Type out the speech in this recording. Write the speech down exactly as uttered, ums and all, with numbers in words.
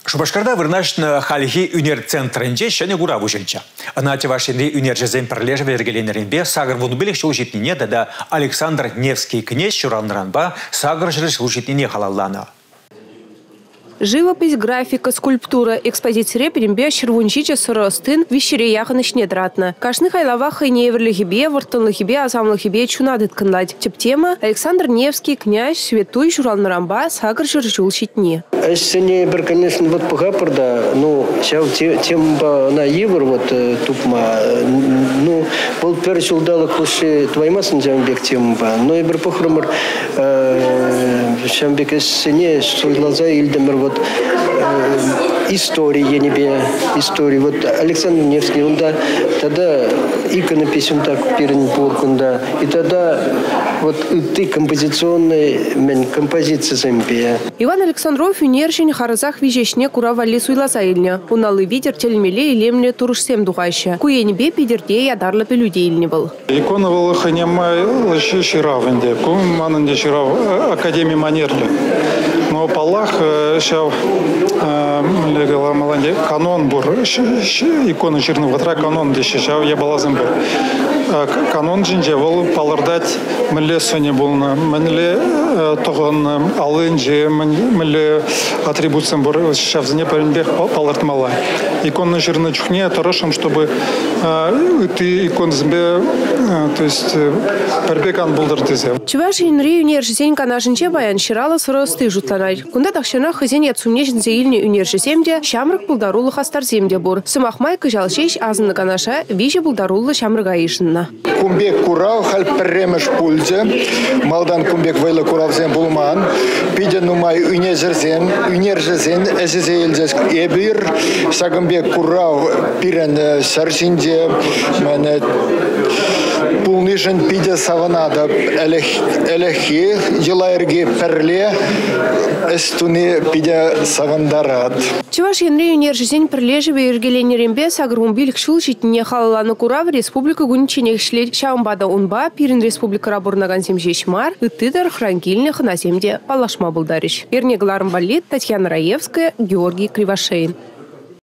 Шубашкарда вырнашны хальхи унер центрінде шәне гура бұжынча. Анати вашенде унер жезен пірлежі вергеленерінбе сағыр вұнубелік шылжетіне да Александр Невский князь шуранларанба сағыр жыры шылжетіне халалланы. Живопись, графика, скульптура, экспозиция реперембе шервунчича сыростын вещере яханышне дратна. Кашных айлавах и неверлихибе, вартанлихибе, азамлихибе чунадыт кынлать. Тип тема Александр Невский князь светуй шуралнарамба сагр жыржул щитне. Эссене бір, конечно, вот погапырда, ну, сейчас тем на евр вот тупма, ну, был перечил дала куши твоима санджамбек тем ба, но и бір похромер шамбек эссене суйлаза ильдемер вот истории, я не бе истории. Вот Александр Невский, он да, тогда иконопись он так Пиренбург, он да, и тогда вот ты композиционные, мен композиция замбия. Иван Александров юнершин харазах вижешне куравали суйлаза ильня. Уналы видер телемеле и лемле турушсем дугаща. Куенебе пидерде ядарла пелюде ильни был. Икона волоханемай лащи ширавенде, кум мананде ширав академии манерли. Но палах шав легала маланде канон бур икона черноватра канон деши шав я балазым бур. Канон жинже вол палырдать милле соне булна, милле тогон алынже, милле атрибуциям бур шав зне паренбех палыртмала. Икона черно чухне торошим, чтобы ты икон змбе, то есть парбекан булдыр дезе. Чуваш инри университет канашинче баян ширала сыросты жутланай. Кунда тахшана хазине цунешин зеильни университемде шамрык булдарулы хастарземде бур. Сымахмай кыжалшеш азынны канаша виже булдарулы шамрыга ишинна. Кумбек курав халь перремеш пульзе, малдан кумбек вейла куравзен булман, пиден умай унезерзен, унержезен, эзезейлзес эбир, сагамбек курав пирен сарзинде, мене пулнишен пиде саванада, элехи, елайрги перле, эстуни пиде савандарат. Чуваш янри университет прилеживе иргеленерембе сагрумбилик шулчитне халаланы курав республика гунчинех шлет шамбада унба пирин республика рабурнаган семжешмар ытыдар хранкильных на семде палашма булдарищ. Ернегларм балет Татьяна Раевская, Георгий Кривошеин.